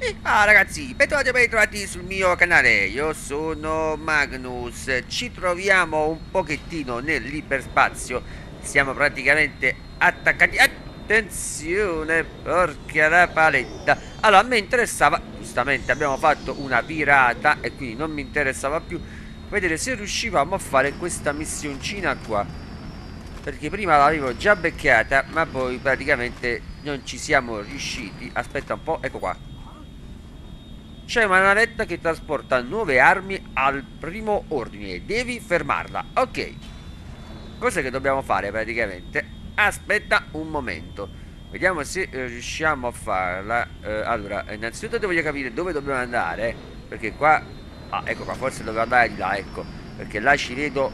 Ragazzi, bentrovati sul mio canale. Io sono Magnus. Ci troviamo un pochettino nell'iperspazio. Siamo praticamente attaccati. Attenzione, porca la paletta. Allora, a me interessava, giustamente abbiamo fatto una virata e quindi non mi interessava più vedere se riuscivamo a fare questa missioncina qua, perché prima l'avevo già beccata, ma poi praticamente non ci siamo riusciti. Aspetta un po', ecco qua. C'è una navetta che trasporta nuove armi al primo ordine. Devi fermarla. Ok. Cos'è che dobbiamo fare praticamente? Aspetta un momento. Vediamo se riusciamo a farla. Allora, innanzitutto voglio capire dove dobbiamo andare. Perché qua... Ah, ecco qua, forse dobbiamo andare di là, ecco. Perché là ci vedo...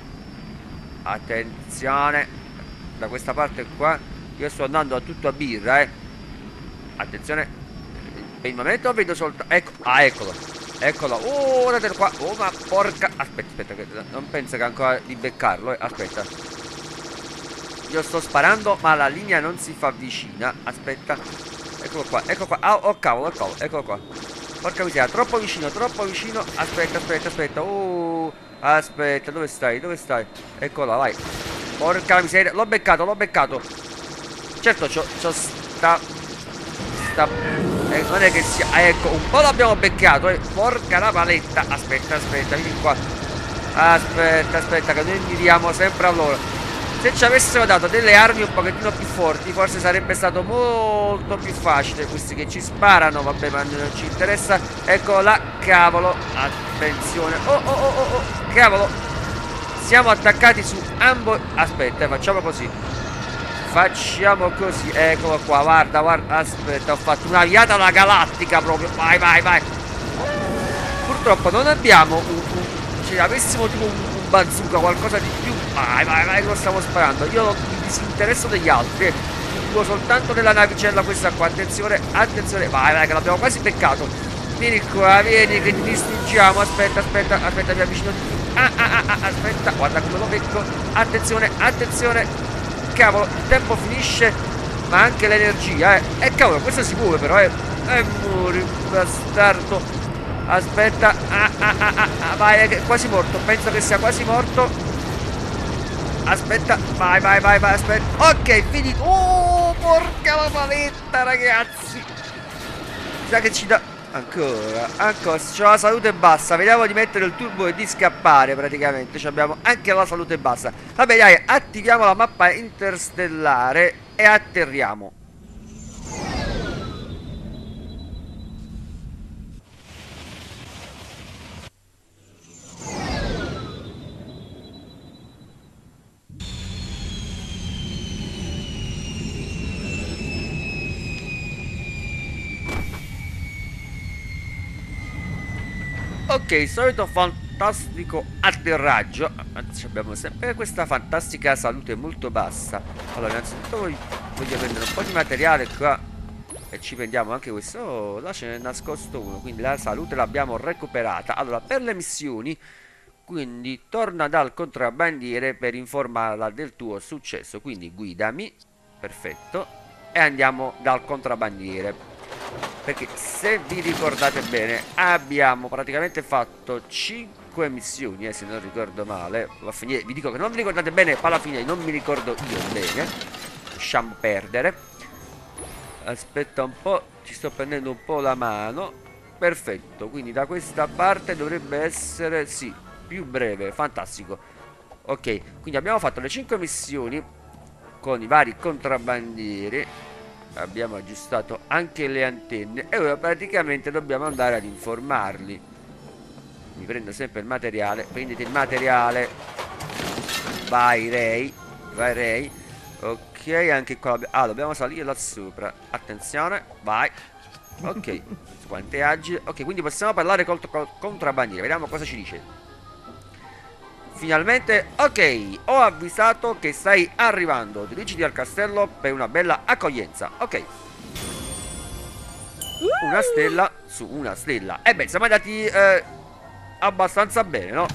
Attenzione. Da questa parte qua. Io sto andando a tutto a birra, eh. Attenzione. Per il momento vedo soltanto... Ecco, eccolo. Eccolo. Oh, guardate qua. Oh, ma porca... Aspetta, che non penso che ancora di beccarlo, eh. Aspetta. Io sto sparando, ma la linea non si fa vicina. Aspetta. Eccolo qua, ecco qua. Ah, oh, cavolo, eccolo qua. Porca miseria, troppo vicino, troppo vicino. Aspetta. Oh, aspetta, dove stai? Eccola, vai. Porca miseria, l'ho beccato. Certo, c'ho sta non è che sia... ecco, un po' l'abbiamo beccato, porca la paletta. Aspetta, vieni qua. Aspetta, che noi miriamo sempre a loro. Se ci avessero dato delle armi un pochettino più forti, forse sarebbe stato molto più facile. Questi che ci sparano, vabbè, ma non ci interessa. Ecco là, cavolo. Attenzione. Oh, cavolo. Siamo attaccati su ambo... Aspetta, facciamo così. Eccolo qua, guarda. Aspetta, ho fatto una viata alla galattica proprio. Vai. Purtroppo non abbiamo se avessimo tipo un bazooka, qualcosa di più. Vai, che lo stiamo sparando. Io mi disinteresso degli altri. Seguo soltanto della navicella questa qua. Attenzione. Vai, che l'abbiamo quasi beccato. Vieni qua, vieni che ti distruggiamo. Aspetta, mi avvicino di più. Aspetta, guarda come lo becco. Attenzione. Cavolo, il tempo finisce, ma anche l'energia, eh. E cavolo, questo si muove però, eh. E muori, bastardo. Aspetta. Vai, è quasi morto. Penso che sia quasi morto. Aspetta. Vai, aspetta. Ok, finito. Oh, porca la paletta, ragazzi. Sa che ci dà... Ancora. C'ho la salute bassa. Vediamo di mettere il turbo e di scappare praticamente. Abbiamo anche la salute bassa. Vabbè, dai, attiviamo la mappa interstellare e atterriamo. Ok, solito fantastico atterraggio. Anzi, abbiamo sempre questa fantastica salute molto bassa. Allora, innanzitutto voglio prendere un po' di materiale qua. E ci prendiamo anche questo. Oh, là ce n'è nascosto uno. Quindi la salute l'abbiamo recuperata. Allora, per le missioni, quindi torna dal contrabbandiere per informarla del tuo successo. Quindi guidami. Perfetto. E andiamo dal contrabbandiere. Perché se vi ricordate bene abbiamo praticamente fatto 5 missioni, se non ricordo male. Vi dico che non vi ricordate bene, poi alla fine non mi ricordo io bene. Lasciamo perdere. Aspetta un po', ci sto prendendo un po' la mano. Perfetto, quindi da questa parte dovrebbe essere, sì, più breve, fantastico. Ok, quindi abbiamo fatto le 5 missioni con i vari contrabbandieri. Abbiamo aggiustato anche le antenne e ora praticamente dobbiamo andare ad informarli. Mi prendo sempre il materiale. Prendete il materiale. Vai Ray. Ok, anche qua dobbiamo salire là sopra. Attenzione, vai. Ok, quanto è agile. Ok, quindi possiamo parlare col contrabbandiere. Vediamo cosa ci dice. Finalmente, ok, ho avvisato che stai arrivando. Dirigiti al castello per una bella accoglienza. Ok. Una stella su una stella. E beh, siamo andati abbastanza bene, no?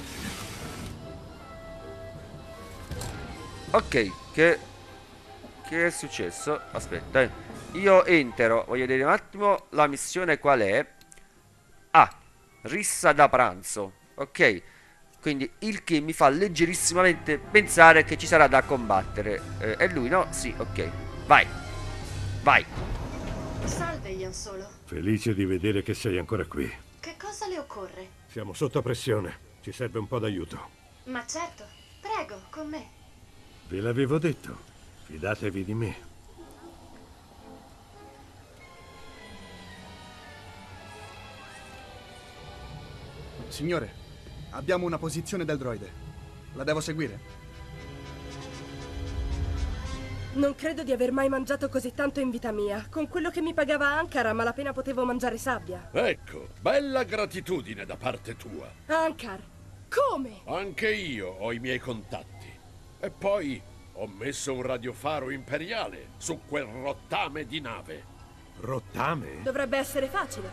Ok, che Che è successo? Aspetta, io entro. Voglio vedere un attimo la missione qual è. Ah, rissa da pranzo. Ok. Quindi il che mi fa leggerissimamente pensare che ci sarà da combattere. È lui, no? Sì, ok. Vai. Vai. Salve, Ian Solo. Felice di vedere che sei ancora qui. Che cosa le occorre? Siamo sotto pressione. Ci serve un po' d'aiuto. Ma certo, prego, con me. Ve l'avevo detto. Fidatevi di me. Signore, abbiamo una posizione del droide. La devo seguire? Non credo di aver mai mangiato così tanto in vita mia. Con quello che mi pagava Ankar, a malapena potevo mangiare sabbia. Ecco, bella gratitudine da parte tua. Ankar, come? Anche io ho i miei contatti. E poi ho messo un radiofaro imperiale su quel rottame di nave. Rottame? Dovrebbe essere facile.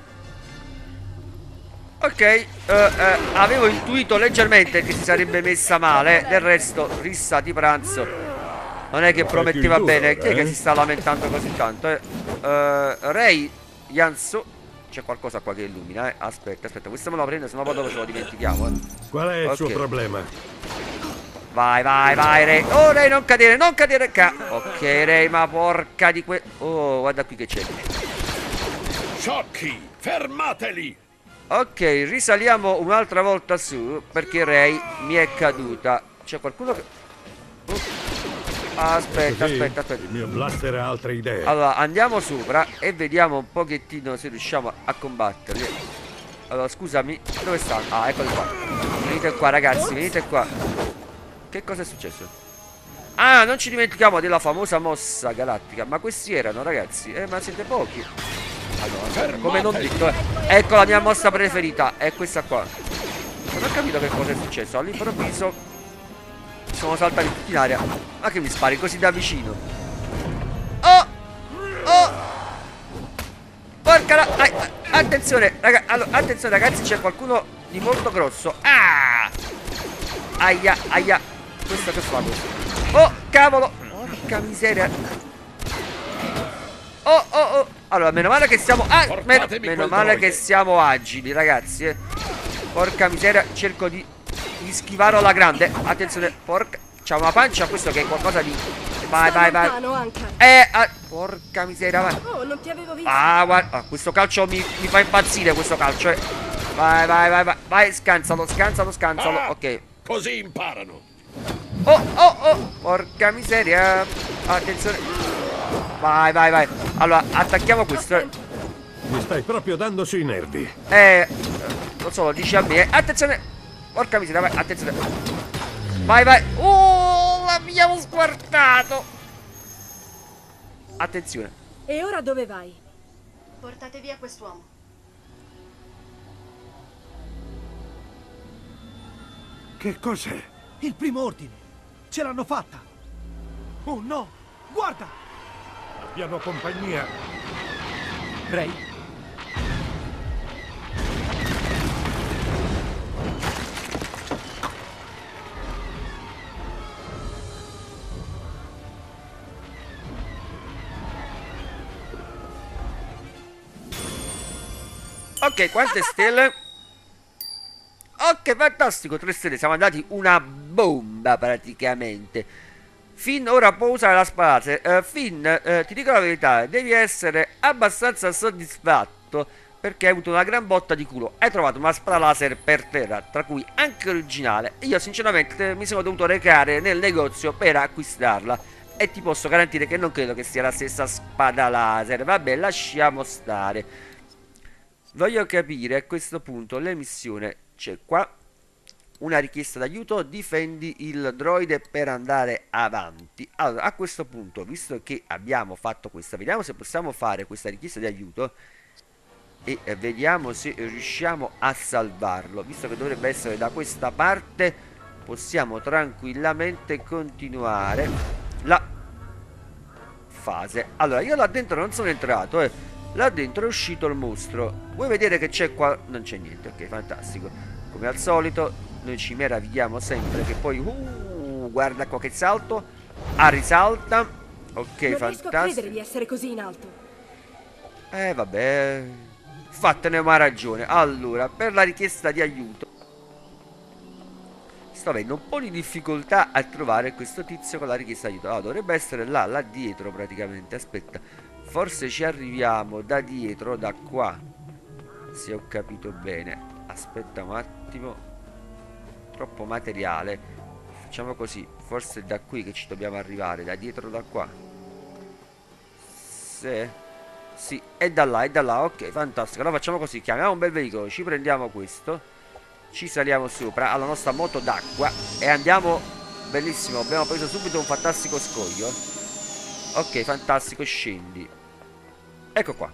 Ok, avevo intuito leggermente che si sarebbe messa male. Del resto, rissa di pranzo non è che prometteva bene. Chi è che si sta lamentando così tanto? Rey, Yansu. C'è qualcosa qua che illumina, Aspetta, questo me lo prendo, sennò poi dopo ce lo dimentichiamo, Qual è il suo problema? Vai, Rey. Oh, Rey, non cadere, Ok, Rey, ma porca di Oh, guarda qui che c'è. Sciocchi, fermateli! Ok, risaliamo un'altra volta su, perché Rey mi è caduta. C'è qualcuno che... Aspetta. Il mio blaster ha altre idee. Allora, andiamo sopra e vediamo un pochettino se riusciamo a combatterli. Allora, scusami, dove stanno? Ah, eccoli qua. Venite qua, ragazzi, venite qua. Che cosa è successo? Ah, non ci dimentichiamo della famosa mossa galattica. Ma questi erano, ragazzi? Ma siete pochi. Allora, come non detto, ecco la mia mossa preferita. È questa qua. Non ho capito che cosa è successo. All'improvviso sono saltati tutti in aria. Ma che mi spari così da vicino? Oh! Porca attenzione, allora, attenzione ragazzi, c'è qualcuno di molto grosso. Ah! Aia. Questo che fa questo? Oh, cavolo! Porca miseria. Oh. Allora, meno male che siamo... meno male che siamo agili, ragazzi, Porca miseria, cerco di schivare alla grande. Attenzione, porca... C'ha una pancia questo che è qualcosa di... Vai. Porca miseria, vai. Oh, non ti avevo visto. Ah, guarda, questo calcio mi fa impazzire, questo calcio, Vai, scansalo. Ok. Così imparano. Oh, porca miseria. Attenzione. Vai. Allora, attacchiamo questo. Mi stai proprio dando sui nervi. Non so, lo dici a me. Attenzione. Porca miseria, vai, attenzione. Vai. Oh, l'abbiamo squartato. Attenzione. E ora dove vai? Portate via quest'uomo. Che cos'è? Il primo ordine! Ce l'hanno fatta! Oh no! Guarda! Abbiamo compagnia. Rey? Ok, quante stelle? Ok, fantastico, 3 stelle, siamo andati una bomba praticamente. Finn ora può usare la spada. Finn, ti dico la verità, devi essere abbastanza soddisfatto perché hai avuto una gran botta di culo. Hai trovato una spada laser per terra, tra cui anche originale. E io sinceramente mi sono dovuto recare nel negozio per acquistarla. E ti posso garantire che non credo che sia la stessa spada laser. Vabbè, lasciamo stare. Voglio capire a questo punto le missioni. C'è qua una richiesta d'aiuto, difendi il droide per andare avanti. Allora, a questo punto, visto che abbiamo fatto questa, vediamo se possiamo fare questa richiesta di aiuto e vediamo se riusciamo a salvarlo. Visto che dovrebbe essere da questa parte, possiamo tranquillamente continuare la fase. Allora, io là dentro non sono entrato, Là dentro è uscito il mostro. Vuoi vedere che c'è qua? Non c'è niente, ok, fantastico. Come al solito, noi ci meravigliamo sempre che poi... guarda qua che salto. Risalta. Ok, Non riesco a credere fantastico. di essere così in alto. Vabbè. Fattene una ragione. Allora, per la richiesta di aiuto, sto avendo un po' di difficoltà a trovare questo tizio con la richiesta di aiuto. Allora, dovrebbe essere là dietro praticamente. Aspetta, forse ci arriviamo da dietro, da qua, se ho capito bene. Aspetta un attimo. Troppo materiale. Facciamo così. Forse è da qui che ci dobbiamo arrivare. Da dietro, da qua. Sì, è da là. Ok, fantastico. Allora facciamo così. Chiamiamo un bel veicolo. Ci prendiamo questo. Ci saliamo sopra alla nostra moto d'acqua e andiamo. Bellissimo. Abbiamo preso subito un fantastico scoglio. Ok, fantastico. Scendi. Ecco qua.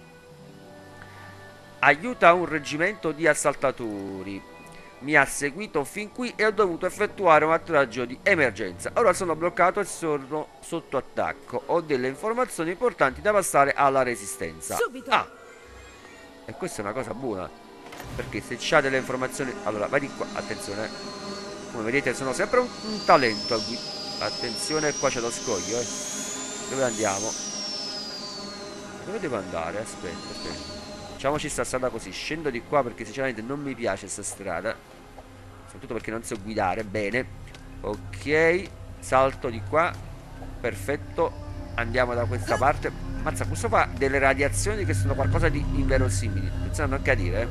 Aiuta un reggimento di assaltatori. Mi ha seguito fin qui e ho dovuto effettuare un atterraggio di emergenza. Ora sono bloccato e sono sotto attacco. Ho delle informazioni importanti da passare alla resistenza. Subito. Ah, e questa è una cosa buona, perché se c'ha delle informazioni... Allora, vai di qua, attenzione. Come vedete sono sempre un talento. Attenzione, qua c'è lo scoglio, Dove andiamo? Dove devo andare? Aspetta. Facciamoci sta strada così. Scendo di qua perché sinceramente non mi piace sta strada, soprattutto perché non so guidare bene. Ok, salto di qua. Perfetto. Andiamo da questa parte. Mazza, questo fa delle radiazioni che sono qualcosa di inverosimili. Iniziano a cadere,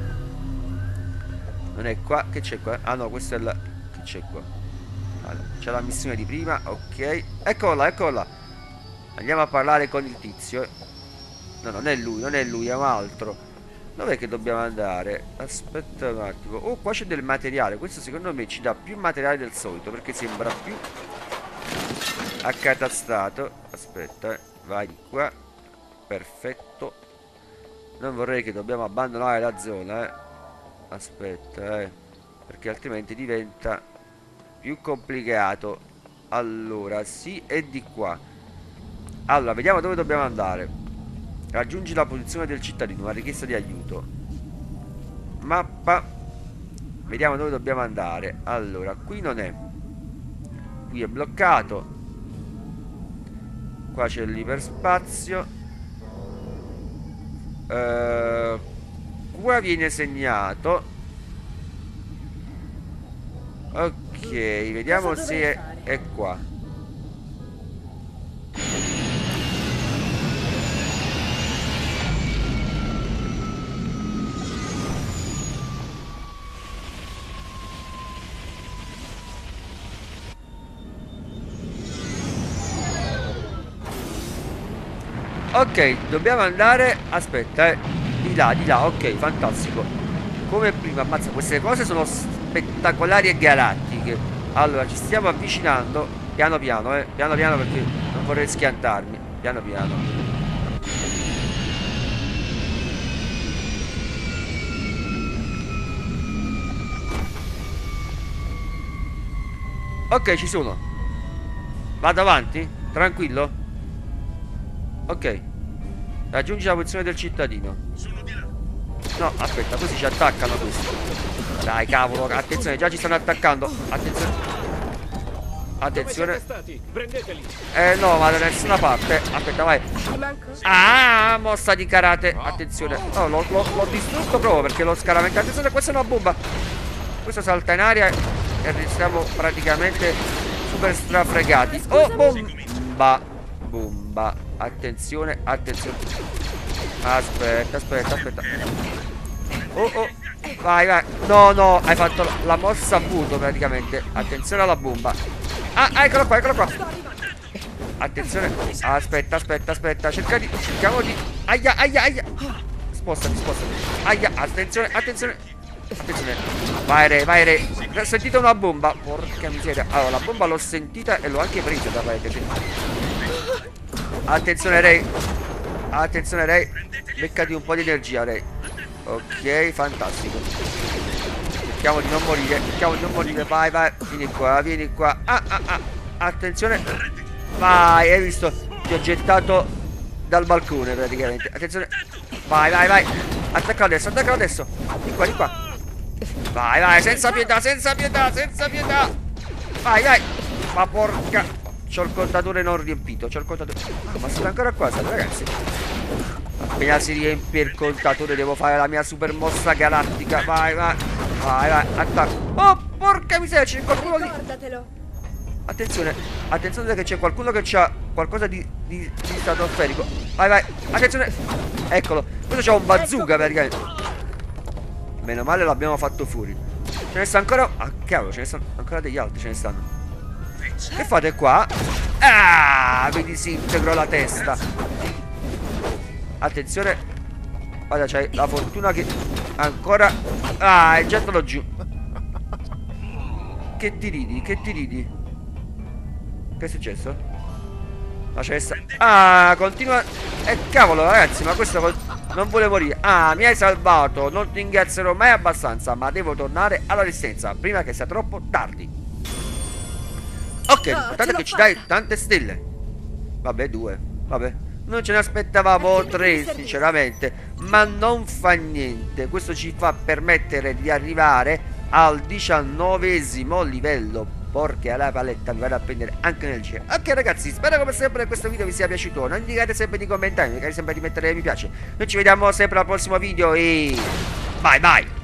Non è qua. Che c'è qua? Ah no, questo è la... Che c'è qua? Allora, c'è la missione di prima. Ok, eccola. Andiamo a parlare con il tizio. No, non è lui, è un altro. Dov'è che dobbiamo andare? Aspetta un attimo. Oh, qua c'è del materiale. Questo secondo me ci dà più materiale del solito, perché sembra più accatastato. Aspetta, vai di qua. Perfetto. Non vorrei che dobbiamo abbandonare la zona, Aspetta, perché altrimenti diventa più complicato. Allora, sì, è di qua. Allora, vediamo dove dobbiamo andare. Raggiungi la posizione del cittadino, una richiesta di aiuto. Mappa. Vediamo dove dobbiamo andare. Allora, qui non è. Qui è bloccato. Qua c'è l'iperspazio. Qua viene segnato. Ok, vediamo se è qua. Ok, dobbiamo andare. Aspetta, di là, ok, fantastico. Come prima, ammazza, queste cose sono spettacolari e galattiche. Allora, ci stiamo avvicinando. Piano piano, piano piano, perché non vorrei schiantarmi. Piano piano. Ok, ci sono. Vado avanti? Tranquillo? Ok. Raggiungi la posizione del cittadino. No, aspetta, così ci attaccano questi. Dai, cavolo, attenzione, già ci stanno attaccando. Attenzione. No, ma da nessuna parte. Aspetta, vai. Ah, mossa di karate. Attenzione. No, l'ho distrutto proprio perché lo scaramento. Attenzione, questa è una bomba. Questo salta in aria e restiamo praticamente super strafregati. Oh, bomba. Attenzione. Aspetta. Oh. Vai. No, hai fatto la mossa a vuoto praticamente. Attenzione alla bomba. Ah, eccolo qua. Attenzione. Aspetta. Cerchiamo di... Aia. Spostati. Aia, attenzione. Vai, Re. Ho sentito una bomba. Porca miseria. Allora, la bomba l'ho sentita e l'ho anche presa da rete. Attenzione, Ray. Beccati un po' di energia, Ray. Ok, fantastico. Cerchiamo di non morire. Vai. Vieni qua. Attenzione. Vai, hai visto? Ti ho gettato dal balcone praticamente. Attenzione. Vai. Attacca adesso. Di qua. Vai, senza pietà. Vai. Ma porca. c'ho il contatore non riempito. C'ho il contatore. Ma siete ancora qua, state, ragazzi? Appena si riempie il contatore devo fare la mia super mossa galattica. Vai, vai. Vai, vai. Attacco. Oh, porca miseria, c'è qualcuno lì. Ricordatelo. Attenzione, attenzione che c'è qualcuno che c'ha qualcosa di stratosferico. Vai, vai. Attenzione. Eccolo. Questo c'ha un bazooka praticamente. Meno male l'abbiamo fatto fuori. Ce ne sta ancora. Ah, cavolo, ce ne stanno ancora degli altri, ce ne stanno. Che fate qua? Ah, mi disintegro la testa. Attenzione. Guarda, c'hai la fortuna che ancora. Ah, gettalo giù. Che ti ridi? Che ti ridi? Che è successo? Ma ce ne sta. Ah, continua. Cavolo, ragazzi, ma questo non vuole morire. Ah, mi hai salvato. Non ti ringrazierò mai abbastanza. Ma devo tornare alla resistenza prima che sia troppo tardi. Ok, l'importante è che ci dai tante stelle. Vabbè, 2. Vabbè. Non ce ne aspettavamo 3, sinceramente. Ma non fa niente. Questo ci fa permettere di arrivare al 19° livello. Porca la paletta, vi vado a prendere anche nel cielo. Ok ragazzi, spero come sempre che questo video vi sia piaciuto. Non dimenticate sempre di commentare, non dimenticate sempre di mettere mi piace. Noi ci vediamo sempre al prossimo video e bye bye.